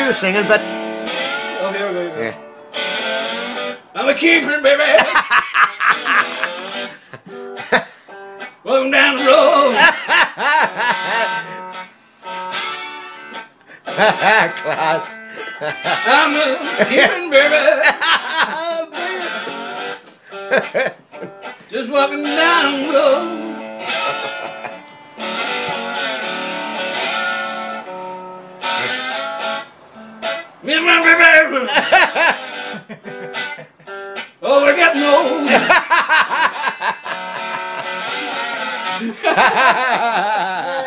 the singing, but... Oh, here we go. Yeah. I'm a keeper, baby. Welcome down the road. Class. I'm a keeping, baby. Just walking down the road. Oh, I got no.